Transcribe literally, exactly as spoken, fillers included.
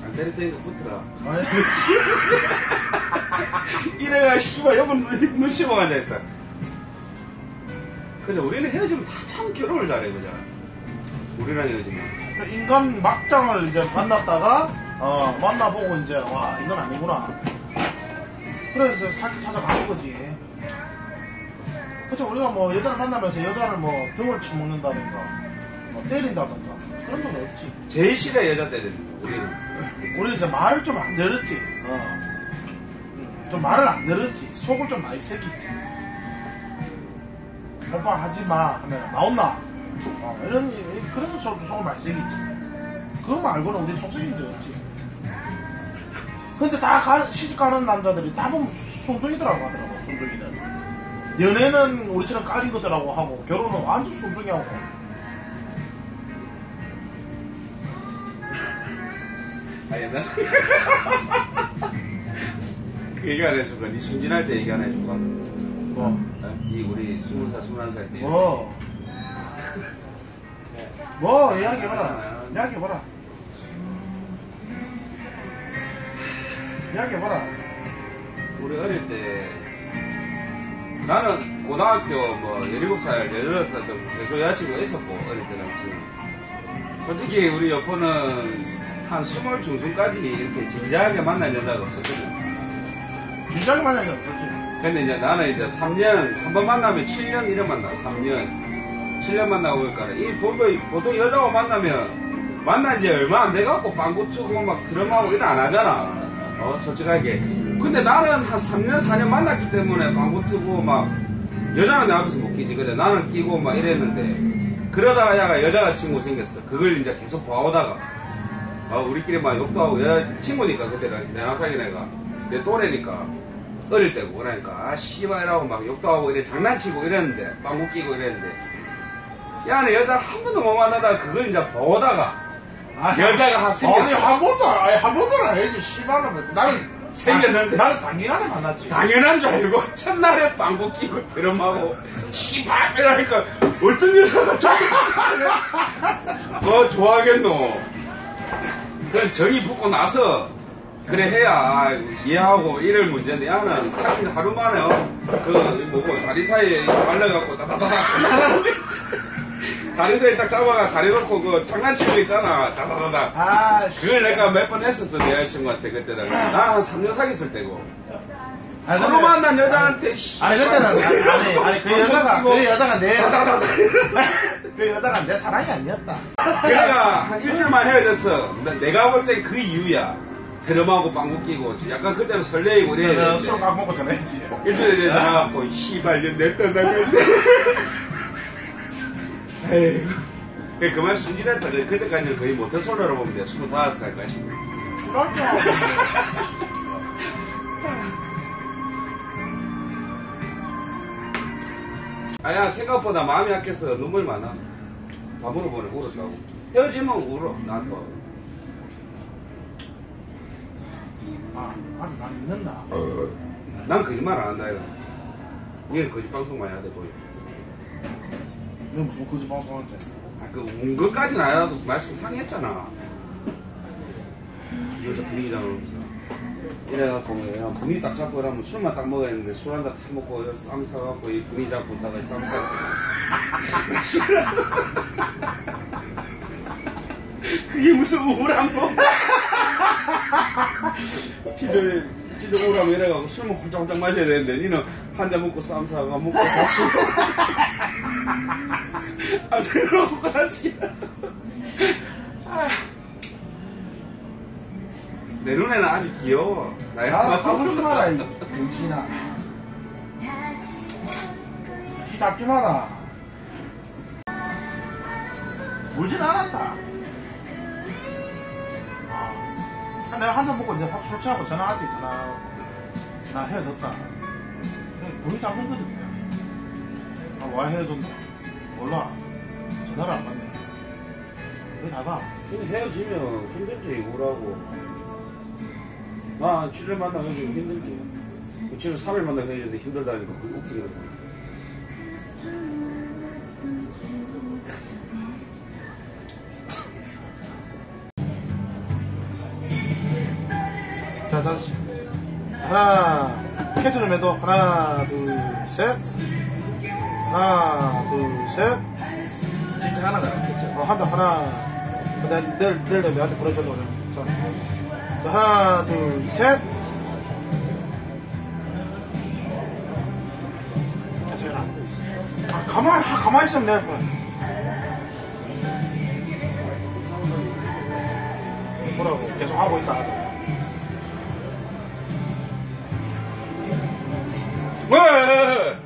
안 때릴 테니까 붙어라. 이래가 씨발 옆은 눈치 보고 앉아있다. 그죠? 우리는 헤어지면 다 참 결혼을 잘해, 그죠? 우리랑 헤어지면. 인간 막장을 이제 만났다가, 어, 만나보고 이제, 와, 이건 아니구나. 그래서 살기 찾아가는 거지. 그쵸, 우리가 뭐 여자를 만나면서 여자를 뭐 등을 쳐먹는다든가, 뭐 때린다든가, 그런 적은 없지. 제일 싫어, 여자 때리는 거, 우리는. 우리 이제 말을 좀 안 들었지. 어. 좀 말을 안 들었지. 속을 좀 많이 새기지. 오빠 하지 마 하면 나온나. 어, 이런 그래서 저도 속을 많이 새기지. 그거 말고는 우리 속 새긴 적 없지. 근데 다 가, 시집 가는 남자들이 다 보면 순둥이더라고 하더라고. 순둥이는. 연애는 우리처럼 까진 것들하고 하고 결혼은 완전 순둥이하고. 아, 옛날 소리. 그 얘기 안 해줄까? 니 순진할 때 얘기 안 해줄까? 뭐? 어? 이 우리 스무 살, 스물한 살 때. 뭐? 뭐? 이야기해봐라. 이야기해봐라. 이야기해봐라. 우리 어릴 때, 나는 고등학교 뭐, 열일곱 살, 열여덟 살 때 계속 여자친구가 있었고, 어릴 때 당시. 솔직히 우리 여포는 한 스물 중순까지 이렇게 진지하게 만난 여자가 없었거든. 진지하게 만난 게 없었지. 근데 이제 나는 이제 삼 년, 한 번 만나면 칠 년 이래 만나, 삼 년. 칠 년 만나고 그러니까, 이 보통, 보통 여자하고 만나면, 만난 지 얼마 안 돼갖고 빵구 트고 막 드럼하고 이래 안 하잖아. 어, 솔직하게. 근데 나는 한 삼 년, 사 년 만났기 때문에 빵구 트고 막, 여자는 내 앞에서 못 끼지. 근데 나는 끼고 막 이랬는데, 그러다가 야가 여자가 친구 생겼어. 그걸 이제 계속 봐오다가, 어, 우리끼리 막 욕도 하고, 여자 친구니까, 그때가 내나 사귄 애가. 내 또래니까. 어릴 때고 그러니까 아 씨발 이라고 막 욕도 하고 이래 장난치고 이랬는데 빵구 끼고 이랬는데 야 내 여자 한 번도 못 만나다가 그걸 이제 보다가 아니, 여자가 한 생겼어. 아니 한 번도 아니 한 번도 안 해야지 씨발은 나는 생겼는데 나는 단기간에 만났지. 당연한 줄 알고 첫날에 빵구 끼고 드럼하고 씨발 이러니까 어떤 여자가 저기 어 좋아하겠노. 그럼 정이 붙고 나서 그래 해야 이해하고 이럴 문제인데 야는 사귄 하루 만에 그 뭐고 다리 사이에 말려갖고 다다다닥 다리 사이에 딱 잡아가 다리 놓고 그 장난치고 있잖아 다다다닥. 아, 그걸 내가 몇 번 했었어 내 여자친구한테 그때 당시 나 한 삼 년 사귀었을 때고 아니, 하루 근데, 만난 여자한테 아니 그때는 아니 아니, 아니 그 여자가 그 여자가 내 그 여자가 내 사랑이 아니었다. 그래가 한 일주일만 헤어졌어. 내가 볼 땐 그 이유야. 드럼하고 빵구 끼고 약간 그때는 설레이고 이래야 되는데 술 막 먹고 전화했지. 일주일에 대해 전화갖고 씨발 년 냈다 나겠네. 에이 그만 순진했다. 그때까지는 거의 못한 솔로로 보면 돼. 스물다섯 살까지. 그럴 줄 아야 생각보다 마음이 약해서 눈물 많아. 다 물어보네 울었다고. 헤어지면 울어 나한테. 아, 아직 난 믿는다. 어. 난 거짓말 안 한다 이거. 얘는 거짓 방송 많이 하대 보여. 내가 무슨 거짓 방송하는데? 아, 그 운 것까지는 아니라도 말씀 상했잖아. 여자 분위기다 그러면서. 이래갖고 그냥 분위기 딱 잡고 이러면 술만 딱 먹어야 했는데 술 한 잔 다 먹고 쌈 사갖고 이 분위기 잡고 있다가 쌈 사갖고. 그게 무슨 우울한 거? 지들, 지들 우울하면 이래가지고 술만 홀짝홀짝 마셔야 되는데, 니는 한 잔 먹고 쌈 사가 먹고 다시. 아, 들어오고 다시. 내 눈에는 아주 귀여워. 나야. 나 까불지 마라, 이 병신아. 키 잡지 마라. 울진 않았다. 아, 내가 한잔 먹고 이제 술 취하고 전화하지, 전화. 나 헤어졌다. 그냥 돈이 잡는 거지, 그냥. 아, 와 헤어졌노? 몰라. 전화를 안 받네. 그게 다다. 근데 헤어지면 힘들지, 우울하고. 나 칠 일 만나고 헤어지면 힘들지. 지금 삼 일 만나고 헤어지는데 힘들다니까 그게 웃기거든. 다섯 시. 하나, 캐주 좀 해도. 하나, 둘, 셋. 하나, 둘, 셋. 진짜 하나가 남겠죠. 어, 한다, 하나. 내, 내일, 내일 내한테 보내줘도 그래. 자. 자, 하나, 둘, 셋. 계속 해라. 아, 가만, 아, 가만히 있으면 내일 거야. 뭐라고, 계속 하고 있다. 왜?